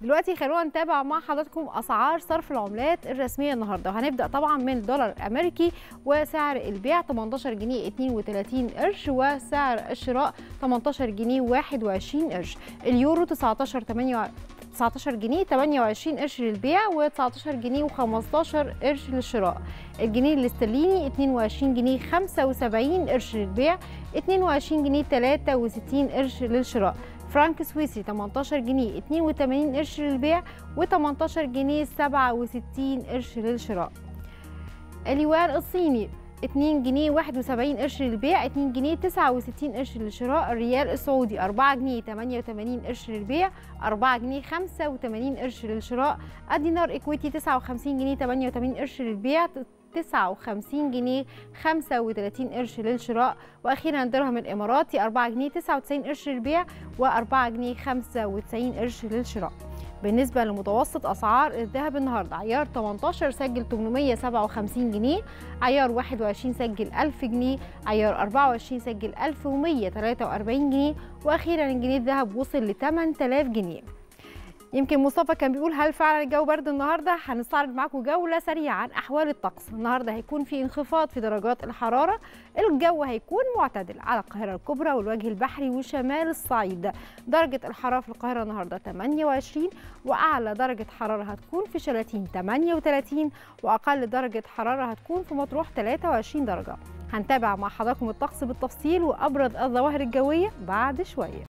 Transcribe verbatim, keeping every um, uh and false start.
دلوقتي خلونا نتابع مع حضراتكم اسعار صرف العملات الرسميه النهارده، وهنبدا طبعا من الدولار الامريكي وسعر البيع تمنتاشر جنيه اتنين وتلاتين قرش، وسعر الشراء تمنتاشر جنيه واحد وعشرين قرش. اليورو تسعتاشر جنيه تمنية وعشرين قرش للبيع وتسعتاشر جنيه وخمستاشر قرش للشراء. الجنيه الاسترليني اتنين وعشرين جنيه خمسة وسبعين قرش للبيع، اتنين وعشرين جنيه تلاتة وستين قرش للشراء. فرانك سويسري تمنتاشر جنيه اتنين وتمانين قرش للبيع وتمنتاشر جنيه سبعة وستين قرش للشراء. اليوان الصيني اتنين جنيه واحد وسبعين قرش للبيع، اتنين جنيه تسعة وستين قرش للشراء. الريال السعودي أربعة جنيه تمنية وتمانين قرش للبيع، أربعة جنيه خمسة وتمانين قرش للشراء. الدينار الكويتي تسعة وخمسين جنيه تمنية وتمانين قرش للبيع، تسعة وخمسين جنيه خمسة وتلاتين قرش للشراء. واخيرا الدرهم الاماراتي أربعة جنيه تسعة وتسعين قرش للبيع وأربعة جنيه خمسة وتسعين قرش للشراء. بالنسبه لمتوسط اسعار الذهب النهارده، عيار تمنتاشر سجل تمنمية سبعة وخمسين جنيه، عيار واحد وعشرين سجل ألف جنيه، عيار أربعة وعشرين سجل ألف ومية تلاتة وأربعين جنيه، واخيرا الجنيه الذهب وصل ل تمن تلاف جنيه. يمكن مصطفى كان بيقول هل فعلا الجو برد النهارده؟ هنستعرض معاكم جوله سريعه عن احوال الطقس. النهارده هيكون في انخفاض في درجات الحراره، الجو هيكون معتدل على القاهره الكبرى والوجه البحري وشمال الصعيد. درجه الحراره في القاهره النهارده تمنية وعشرين، واعلى درجه حراره هتكون في شلاتين تمنية وتلاتين، واقل درجه حراره هتكون في مطروح تلاتة وعشرين درجه. هنتابع مع حضراتكم الطقس بالتفصيل وابرز الظواهر الجويه بعد شويه.